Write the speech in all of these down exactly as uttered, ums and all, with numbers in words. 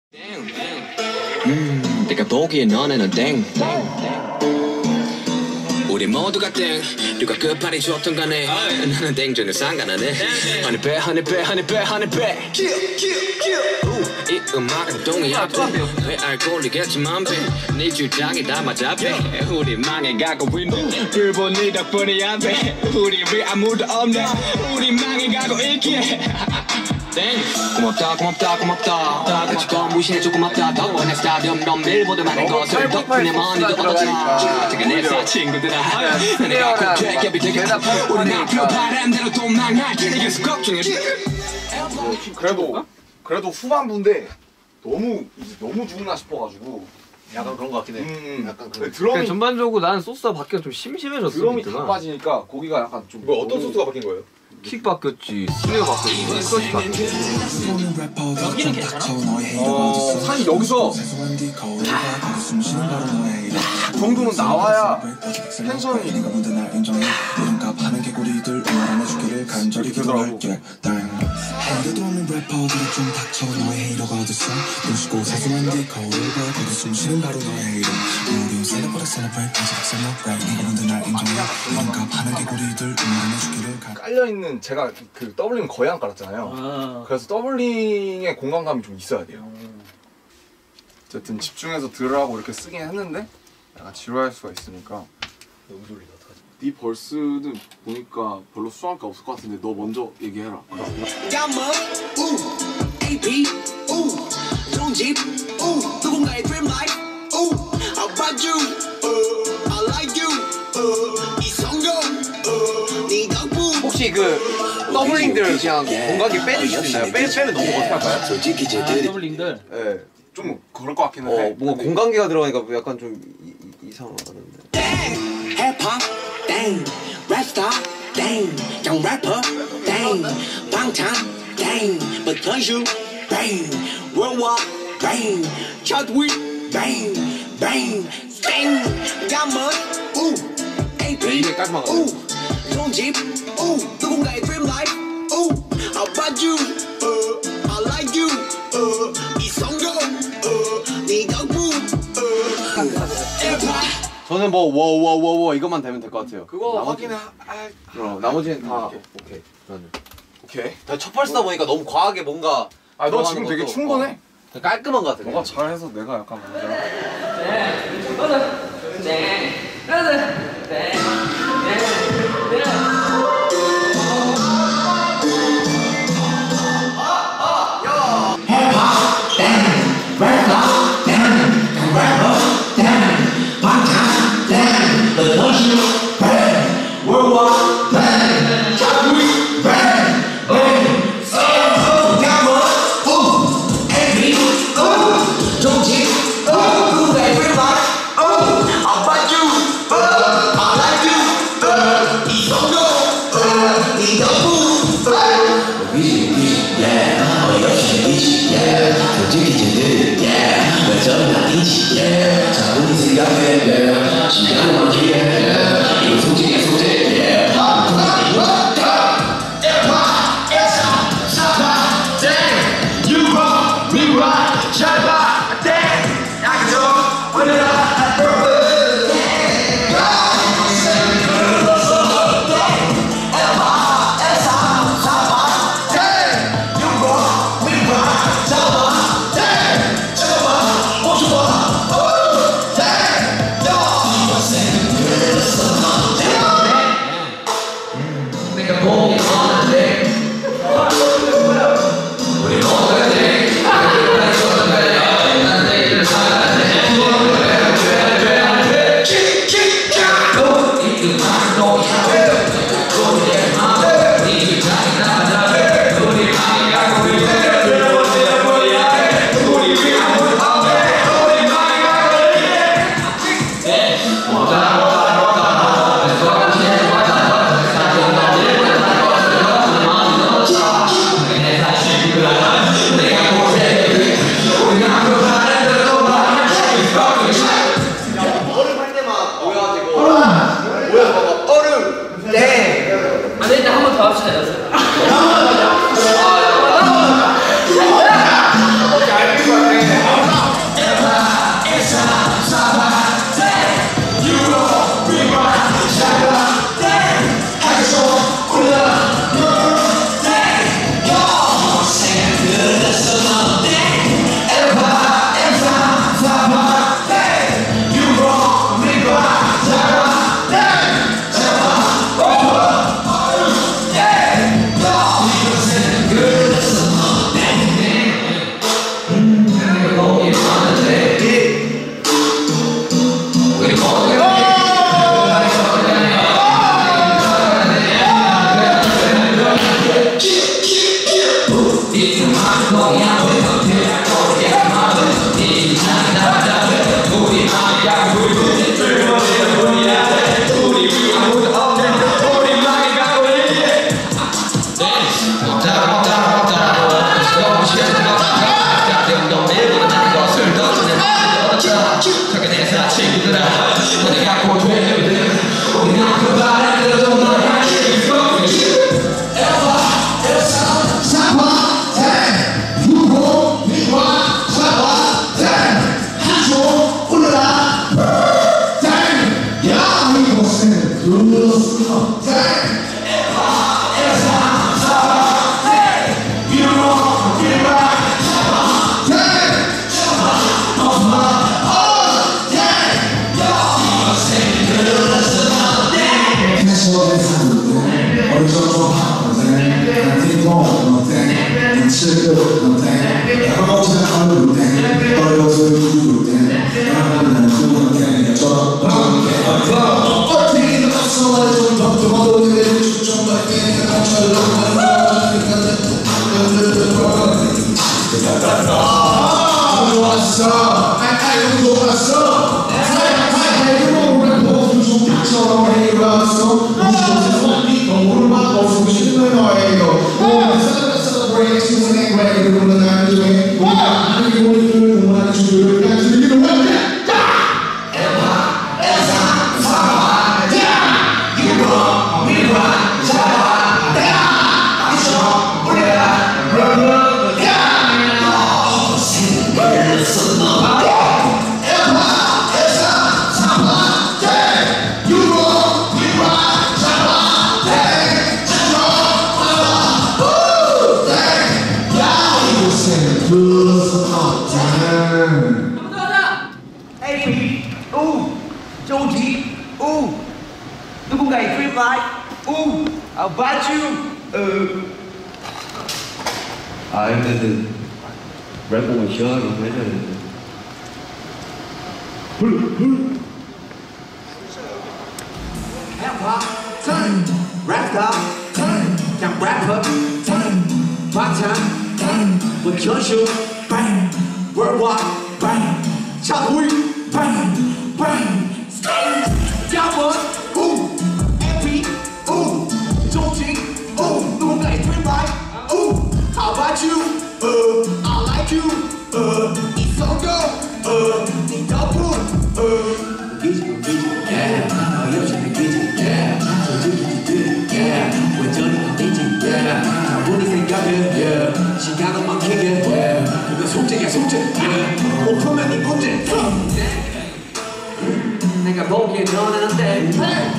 음, 내가 보기에 너네는 땡. 우리 모두가 땡. 누가 끝발이 좋던 간에 나는 땡전혀 상관하네. honey bear, honey bear, honey bear, honey bear. 이 음악은 동의야. 왜 알코올이겠지만 네 주장이 다 맞아. 우리 망해가고 있는 불보니 덕분이야. 우리 왜 아무도 없네. 우리 망해가고 있기에. 고맙다 고맙다 고맙다 같이 건 무시해줘 고맙다 덕분에 스타디움 넌 밀보드 많은 것을 덕분에 머니도 얻었다 제가 내 친구들아 내가 꼭 대기업이 되겠다 우리 앞으로 바람대로 또 망할 이겨서 걱정해. 그래도 그래도 후반부인데 너무 이제 너무 죽나 싶어가지고 약간 그런 것 같긴 해. 음, 약간 그런. 드럼이 전반적으로 나는 소스가 바뀌어 좀 심심해졌어. 드럼이 다 빠지니까 고기가 약간 좀 뭐 어떤 소스가 바뀐 거예요? 킥 바뀌었지, 스네어 바뀌었지, 크러쉬 바뀌었지. 여기는 괜찮아? 어, 사실 여기서 정도는 나와야 텐션이 이렇게 되더라고. 한계도 없는 래퍼들이 좀 닥쳐 너의 헤이러가 어딨어 눈시고 사소한 네 거울을 봐 거기 숨쉬는 바로 너의 헤이러 우리 celebrate celebrate 아직 celebrate 네가 먼저 날 인정해 이런가 파는 개구리들 응원해주기를 깔려있는 제가 그 더블링 거의 안 깔았잖아요. 아. 그래서 더블링의 공간감이 좀 있어야 돼요. 음. 어쨌든 집중해서 들으라고 이렇게 쓰긴 했는데 약간 지루할 수가 있으니까. 너무 졸리다 어떡하지? 네 벌스는 보니까 별로 수상할 게 없을 것 같은데 너 먼저 얘기해라. 혹시 그 더블링들 그냥 공간기 빼주실 수 있나요? 빼, 빼면 너무 어색할까요? 솔직히 아, 쟤들이 더블링들. 네, 좀 그럴 것 같기는 어, 해. 뭔가 공간기가 들어가니까 약간 좀 이, 이, 이상하는데. 힙합 땡 랩스타 땡 young rapper 땡 방탄 땡 but you bang worldwide bang Chadwick bang bang 땡 야먼 우 에이피 우 손집 우 누군가의 dream life 우 How about you uh, I like you uh, 이성경 uh, 네 덕분 힙합 저는 뭐 워워워워 이것만 되면 될 것 같아요. 그거 나머지, 확인해. 아, 그럼 나머지는 다 오케이. 오케이. 저는. 오케이. 첫 벌스다 보니까 너무 과하게 뭔가. 아, 너 지금 되게 것도, 충분해. 어, 깔끔한 것 같아. 너가 잘해서 내가 약간 문제라. 우리 모두가 땡. 아 근데 랩곡은 시원하게 해줘야 되는데 힙합 turn 랩다 turn 그냥 래퍼 turn 방탄 turn 원현슈 bang worldwide bang 차후이 bang bang 야원 우 에피 우 정직 우 누군가의 트랩 우 How about you? Uh, I like you. Uh, it's so good. Uh, 네 덕분. Uh, 기지 기지 yeah. 어 여자는 기지 yeah. 저기 기지 yeah. 완전히 기지 yeah. 우리 생각은 yeah. 시간은 막히게 yeah. 이거 숙제야 숙제 yeah. 오픈만 이 문제. 내가 보기엔 너는 안 돼.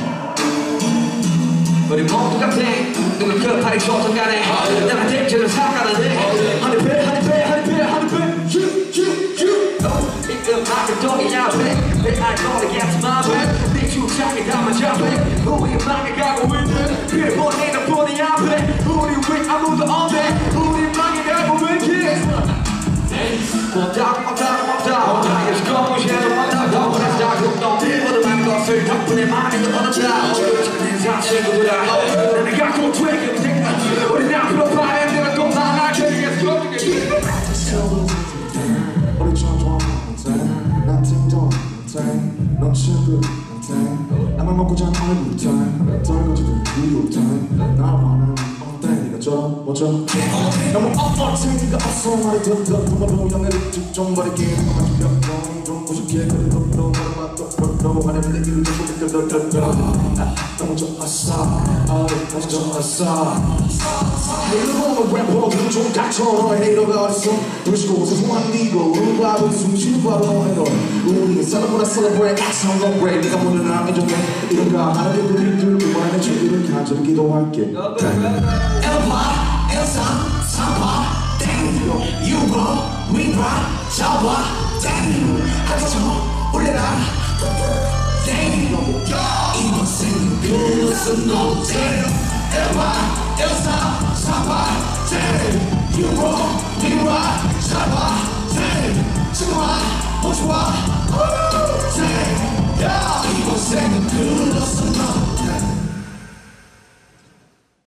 우리 모두 같아 누가 급하게 줘서 가네 내가 대체로 살아가네 하늘 배 하늘 배 하늘 배 하늘 배 슈슈슈 이 음악은 동이야 배 알코올이 겠지만 내 주장에 담아져 우리 음악에 가고 있는 그래 보내는 보내 앞에 우리 왜 아무도 없네 우리 음악에 가고 있는 못하고 못하고 못하고 나에게 스코어 쉐도 못하고 그래서 자극도 모든 것을 덕분에 많이 더 얻었다 다 친구들아 나는 갖고 되게 생각 우리 앞으로 봐야 내가 또 나가게 되겠어 우리 좋아하는 난 팀도 못해 넌 친구한테 나만 먹고 자는 걸 못해 떨거지들 이유 못해 나 원하는 어때 네가 줘 뭐줘 너무 엇엇해 네가 없어 말이 던져 부모로 연애를 좀 버릴게 너만 좀 좀 무섭게 그래도 너 너만 똑바로 하는 내 이유 좀 너무 좋았어 너무 좋았어 내가 보면 래퍼 좀 닥쳐 너의 헤이러가 어딨어 그러시고 소소한 니고 음악을 숨쉬는 바로 너의 너 우리는 celebrate celebrate action celebrate 네가 모든 날 인정해 이런가 하는 애들이 그만의 주기를 간절히 기도할게 엘파 엘사 삼파 땡 유로 미라 잡아 땡 하트쳐 올려라 땡 이번 생은 그것은 노잼 엘파 엘사 삼파 땡 유로 미라 잡아